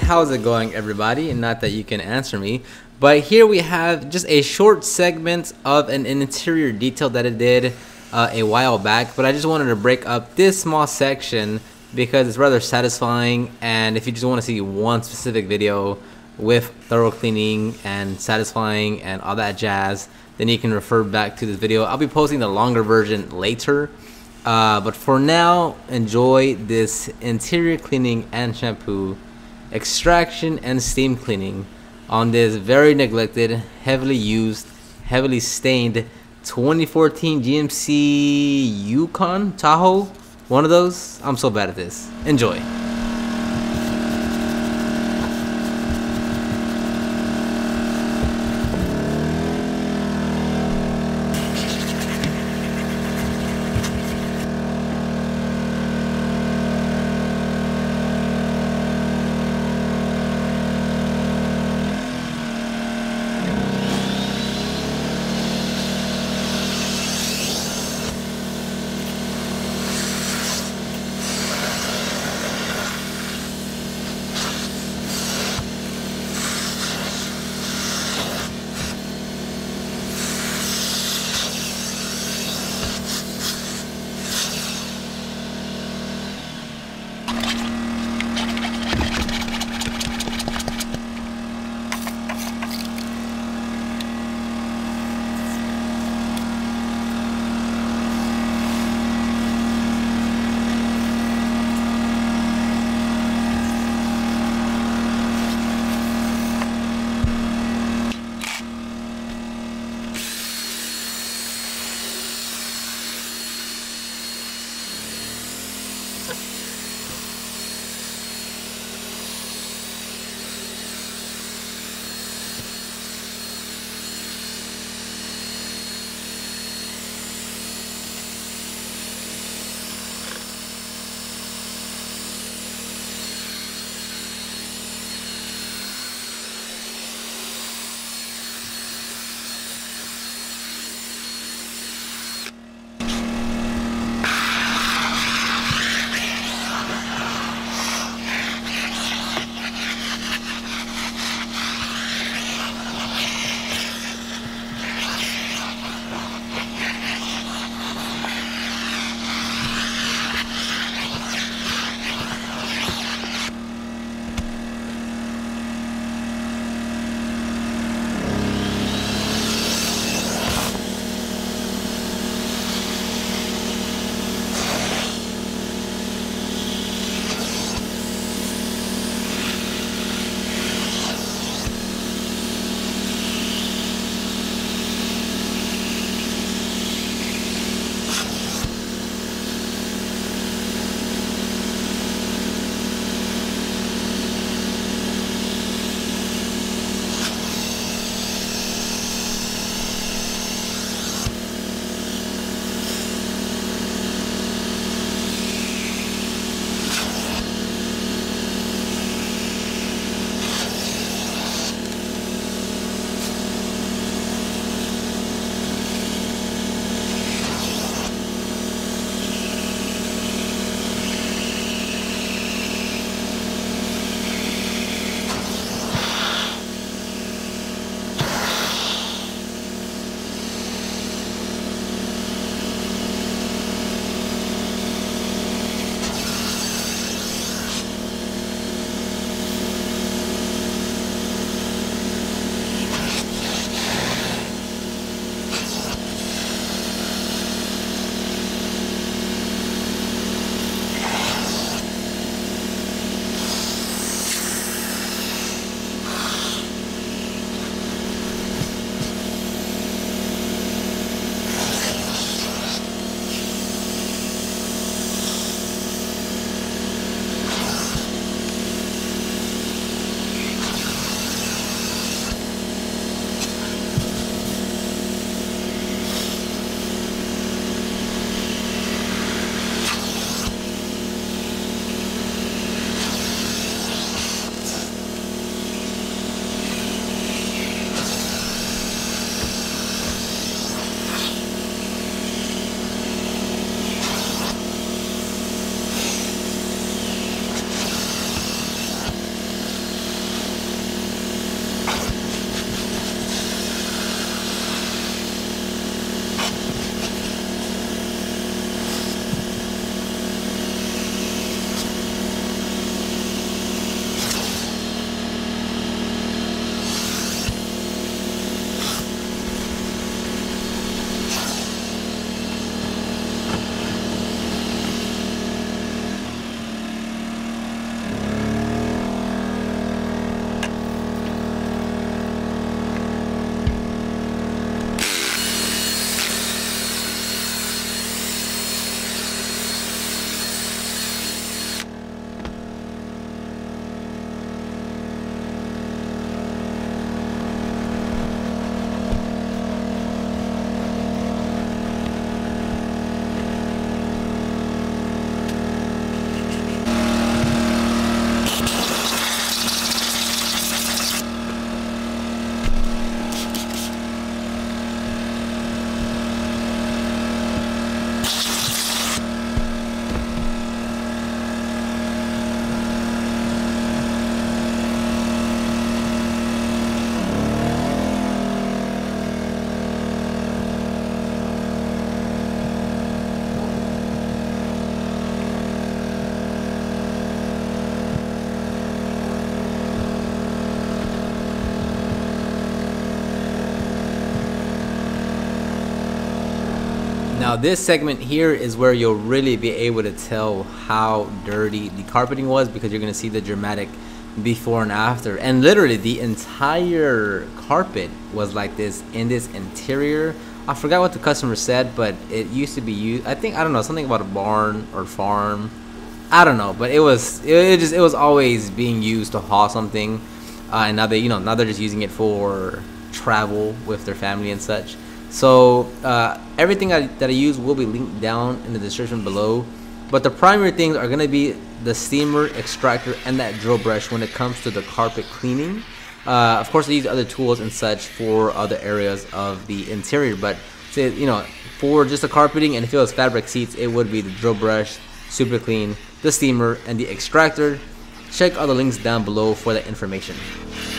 how's it going, everybody? And not that you can answer me, but here we have just a short segment of an interior detail that it did a while back, but I just wanted to break up this small section because it's rather satisfying. And if you just want to see one specific video with thorough cleaning and satisfying and all that jazz, then you can refer back to this video. I'll be posting the longer version later. But for now, enjoy this interior cleaning and shampoo, extraction and steam cleaning on this very neglected, heavily used, heavily stained 2014 GMC Yukon Tahoe. One of those. I'm so bad at this. Enjoy. Now this segment here is where you'll really be able to tell how dirty the carpeting was, because you're gonna see the dramatic before and after. And literally the entire carpet was like this in this interior. I forgot what the customer said, but it used to be used, I think, I don't know, something about a barn or farm, I don't know, but it was always being used to haul something. And now now they're just using it for travel with their family and such. So everything that I use will be linked down in the description below, but the primary things are going to be the steamer, extractor, and that drill brush when it comes to the carpet cleaning. Of course, I use other tools and such for other areas of the interior, but for just the carpeting, and if it was fabric seats, it would be the drill brush, super clean, the steamer, and the extractor. Check all the links down below for that information.